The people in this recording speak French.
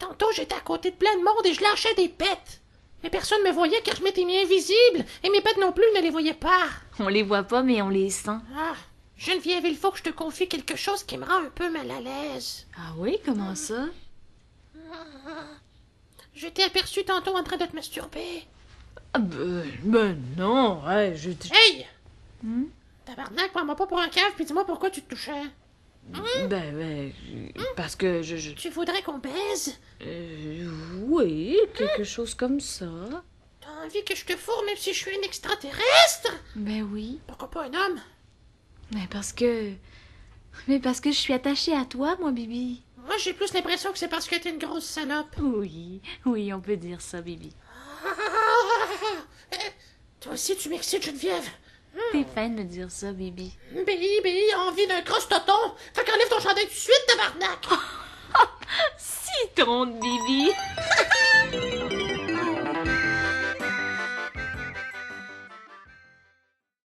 Tantôt, j'étais à côté de plein de monde et je lâchais des pets. Mais personne me voyait car je m'étais mis invisible et mes pets non plus ne les voyaient pas. On les voit pas, mais on les sent. Ah, Geneviève, il faut que je te confie quelque chose qui me rend un peu mal à l'aise. Ah oui, comment ça? Je t'ai aperçu tantôt en train de te masturber. Ah ben non, ouais, Hey! Hmm? Tabarnak, prends-moi pas pour un cave puis dis-moi pourquoi tu te touchais. Parce que Tu voudrais qu'on baise? oui, quelque chose comme ça. T'as envie que je te fourre même si je suis un extraterrestre? Ben oui. Pourquoi pas un homme? Mais parce que je suis attachée à toi, moi, Bibi. Moi, j'ai plus l'impression que c'est parce que t'es une grosse salope. Oui, on peut dire ça, Bibi. Toi aussi, tu m'excites, Geneviève. T'es fin de me dire ça, Bibi. Bi, envie d'un crosse-toton. Fait qu'enlève ton chandail tout de suite, tabarnak. Citron de Bibi.